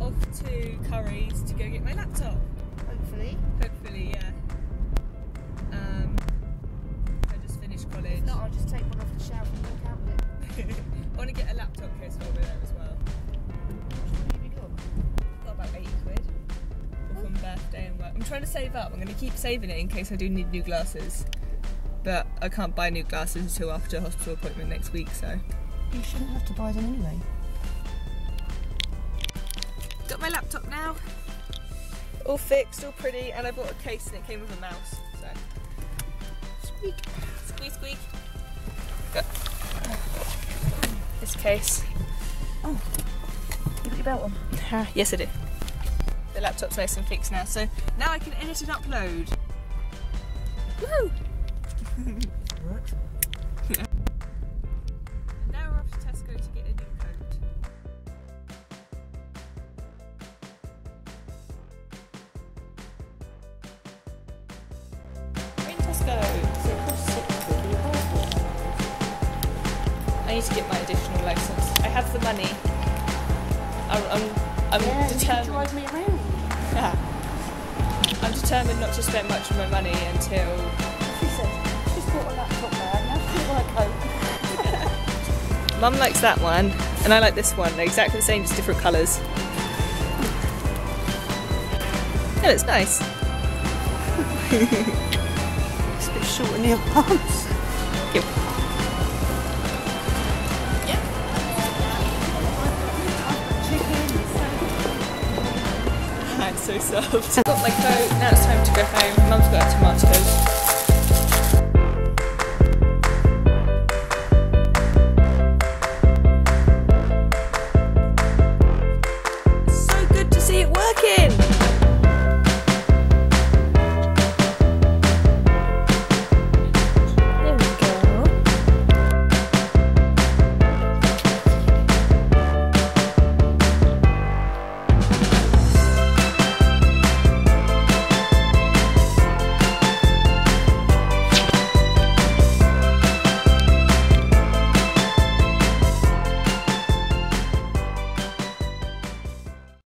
off to Curry's to go get my laptop. Hopefully. Hopefully, yeah. I just finished college. If not, I'll just take one off the shelf and walk out with it. I want to get a laptop case while we're there as well. What have you got? Got about 80 quid. All from birthday and work. I'm trying to save up. I'm going to keep saving it in case I do need new glasses. But I can't buy new glasses until after a hospital appointment next week, so. You shouldn't have to buy them anyway. Got my laptop now. All fixed, all pretty, and I bought a case and it came with a mouse, so. Squeak. Squeak, squeak. Got this case. Oh, you put your belt on? Yes, I did. The laptop's nice and fixed now, so now I can edit and upload. Woo! Works. And now we're off to Tesco to get a new coat. We're in Tesco. So it costs £6 for your passport. I need to get my additional license. I have the money. I'm Yeah, you can determined. drive me around. I'm determined not to spend much of my money until. She said, she's bought a laptop bag, now she want a coat. Mum likes that one, and I like this one. They're exactly the same, just different colours. Yeah, it's nice. It's a bit short in the arms. Yep. It's so soft. I've got my coat, now it's time to go home. Mum's got her tomatoes.